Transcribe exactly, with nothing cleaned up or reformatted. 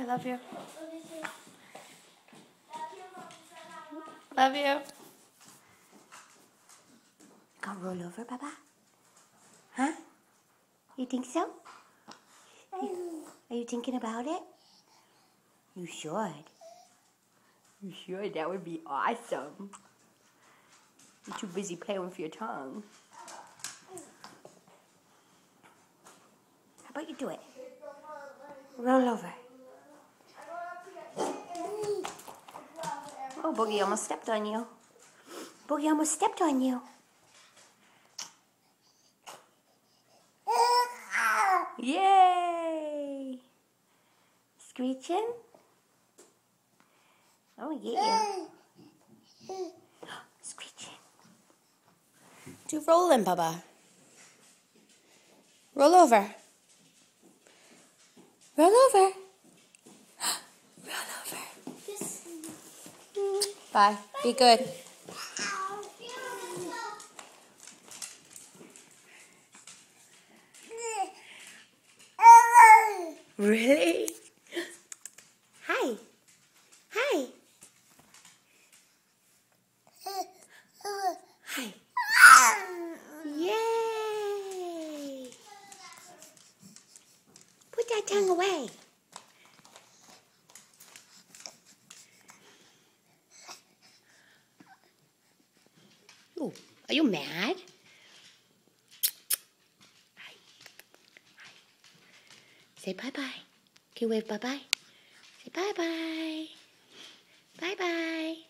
love you. Love you. Gonna roll over, Baba? Huh? You think so? You, are you thinking about it? You should. You should. That would be awesome. You're too busy playing with your tongue. How about you do it? Roll over. Oh, Boogie almost stepped on you. Boogie almost stepped on you. Yay! Screeching? Oh, yeah. Screeching. Do rolling, Bubba. Roll over. Roll over. Roll over. Bye. Be good. Really? Hi. Hi. Hi. Yay! Put that tongue away. Ooh, are you mad? Hi. Hi. Say bye-bye. Can you wave bye-bye? Say bye-bye. Bye-bye.